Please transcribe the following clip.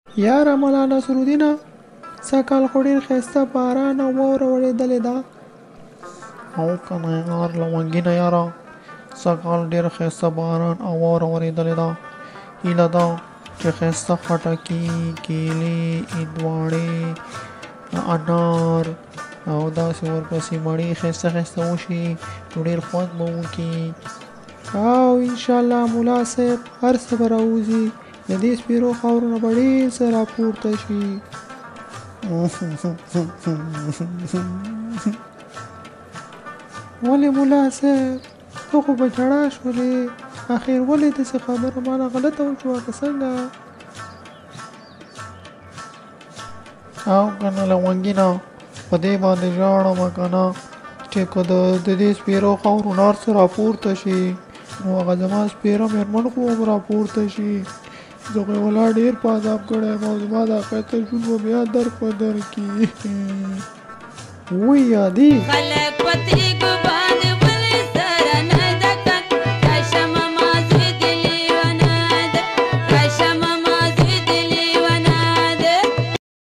یاره ملا نصرالدینه سږکال خو ډېر ښایسته باران او واوره ورېدلې ده. او که نه یار لونګینه یاره سږکال ډېر ښایسته باران او واوره ورېدلې ده. هیله ده چې ښایسته خټکي، کیلې، هندواڼې، انار او داسې ورپسې مڼې ښایسته ښایسته وشي نو ډېر خوند به وکړي. او انشاءالله ملا صاحب هر څه به راوځي، د دې سپېرو خاورو نه به ډېر څه راپورته شي. ولې ملا صاحب ته خو به جړا شولې؟ اخر ولې داسې خبره مانه غلطه وشوه که څنګه؟ او که نه لونګینه په دې باندې ژاړمه که نه چې که د دې سپېرو خاورو نه هر څه راپورته شي نو هغه زما سپېره مېرمن خو هم راپورته شي. زه خو یې والله ډېر په عذاب کړی یم او زما دا ښایسته ژوند به بیا درد په در کړي. وایي یادي خلک پتري ګوبه